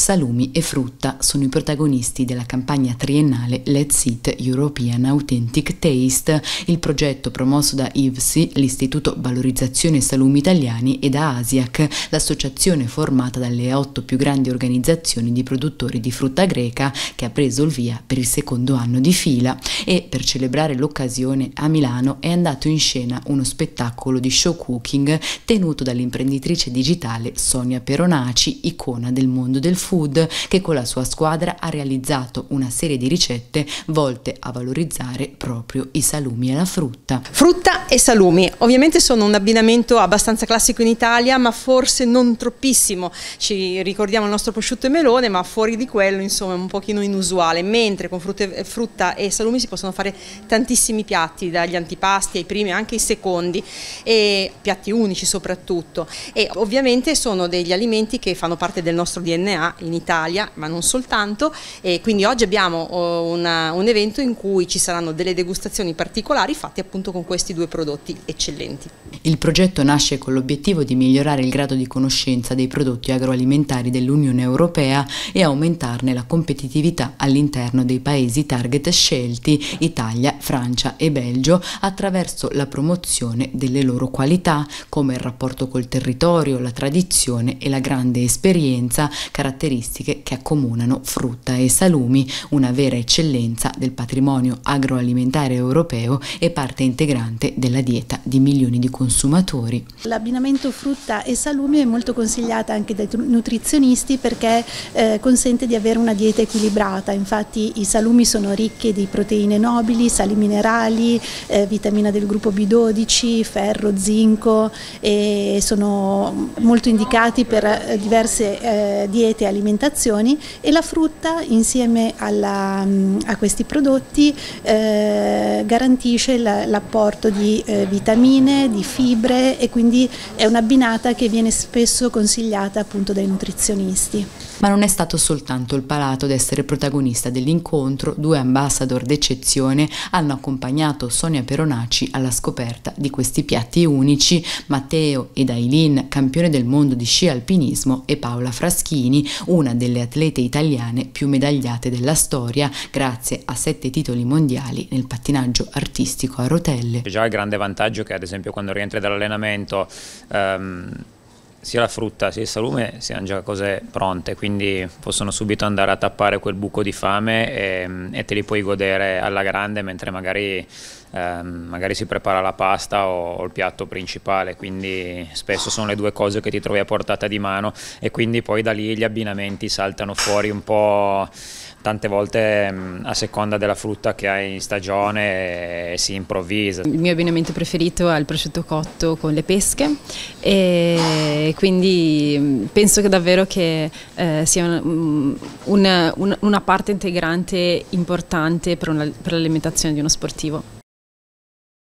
salumi e frutta sono i protagonisti della campagna triennale Let's Eat European Authentic Taste, il progetto promosso da IVSI, l'Istituto Valorizzazione Salumi Italiani, e da ASIAC, l'associazione formata dalle 8 più grandi organizzazioni di produttori di frutta greca, che ha preso il via per il secondo anno di fila. E per celebrare l'occasione a Milano è andato in scena uno spettacolo di show cooking tenuto dall'imprenditrice digitale Sonia Peronaci, icona del mondo del food, che con la sua squadra ha realizzato una serie di ricette volte a valorizzare proprio i salumi e la frutta. Frutta e salumi ovviamente sono un abbinamento abbastanza classico in Italia, ma forse non troppissimo. Ci ricordiamo il nostro prosciutto e melone, ma fuori di quello insomma è un pochino inusuale, mentre con frutta e salumi si possono fare tantissimi piatti, dagli antipasti ai primi anche ai secondi, e piatti unici soprattutto, e ovviamente sono degli alimenti che fanno parte del nostro DNA in Italia, ma non soltanto, e quindi oggi abbiamo un evento in cui ci saranno delle degustazioni particolari fatte appunto con questi due prodotti eccellenti. Il progetto nasce con l'obiettivo di migliorare il grado di conoscenza dei prodotti agroalimentari dell'Unione Europea e aumentarne la competitività all'interno dei paesi target scelti, Italia, Francia e Belgio, attraverso la promozione delle loro qualità, come il rapporto col territorio, la tradizione e la grande esperienza, caratteristiche che accomunano frutta e salumi, una vera eccellenza del patrimonio agroalimentare europeo e parte integrante della dieta di milioni di consumatori. L'abbinamento frutta e salumi è molto consigliata anche dai nutrizionisti perché consente di avere una dieta equilibrata. Infatti i salumi sono ricchi di proteine nobili, sali minerali, vitamina del gruppo B12, ferro, zinco, e sono molto indicati per diverse diete e alimentazioni, e la frutta insieme a questi prodotti garantisce l'apporto di vitamine, di fibre, e quindi è un'abbinata che viene spesso consigliata appunto dai nutrizionisti. Ma non è stato soltanto il palato ad essere protagonista dell'incontro. Due ambassador d'eccezione hanno accompagnato Sonia Peronaci alla scoperta di questi piatti unici: Matteo ed Aileen, campione del mondo di sci alpinismo, e Paola Fraschini, una delle atlete italiane più medagliate della storia, grazie a 7 titoli mondiali nel pattinaggio artistico a rotelle. C'è già il grande vantaggio che ad esempio quando rientri dall'allenamento sia la frutta sia il salume siano già cose pronte, quindi possono subito andare a tappare quel buco di fame e te li puoi godere alla grande, mentre magari si prepara la pasta o il piatto principale, quindi spesso sono le due cose che ti trovi a portata di mano, e quindi poi da lì gli abbinamenti saltano fuori un po', tante volte a seconda della frutta che hai in stagione, si improvvisa. Il mio abbinamento preferito è il prosciutto cotto con le pesche, e quindi penso che davvero che sia una parte integrante importante per l'alimentazione di uno sportivo.